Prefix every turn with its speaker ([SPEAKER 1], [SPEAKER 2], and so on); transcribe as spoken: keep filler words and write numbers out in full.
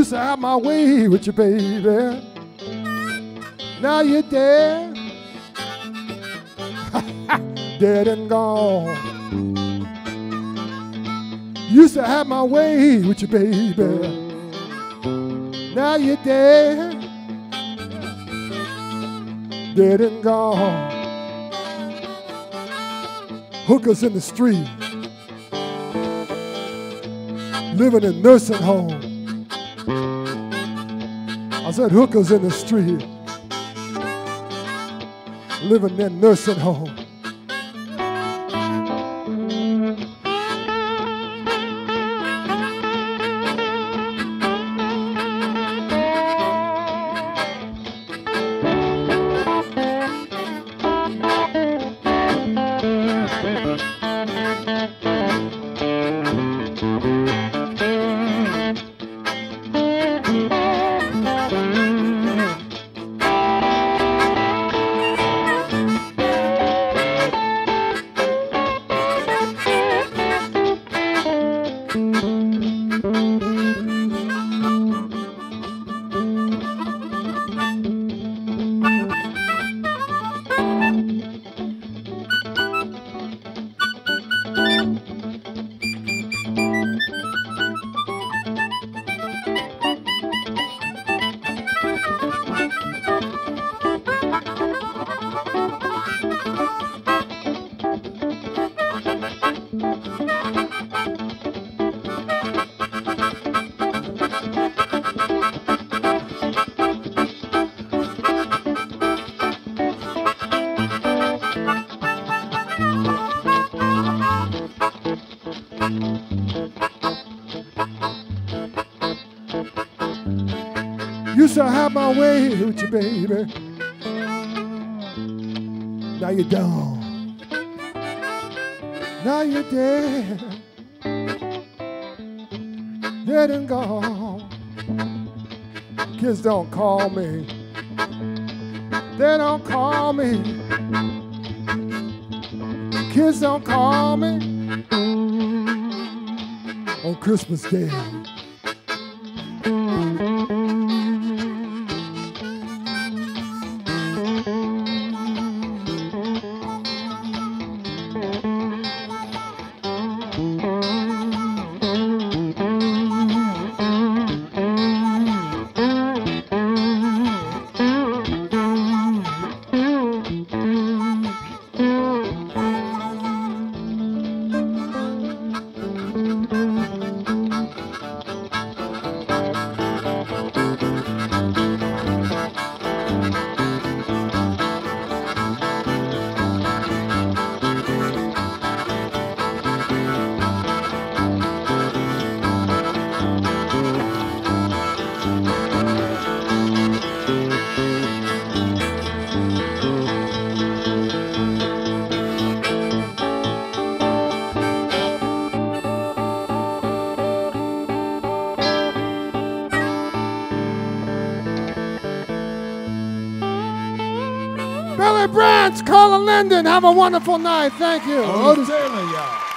[SPEAKER 1] Used to have my way with you, baby. Now you're dead. Dead and gone. Used to have my way with you, baby. Now you're dead. Dead and gone. Hookers in the street. Living in nursing home. I said hookers in the street. Living in nursing home. Used to have my way with you, baby. Now you're gone. Now you're dead. Dead and gone. Kids don't call me. They don't call me. Kids don't call me on Christmas Day. Billy Branch, Colin, Linden, have a wonderful night. Thank you.
[SPEAKER 2] Otis Taylor, y'all.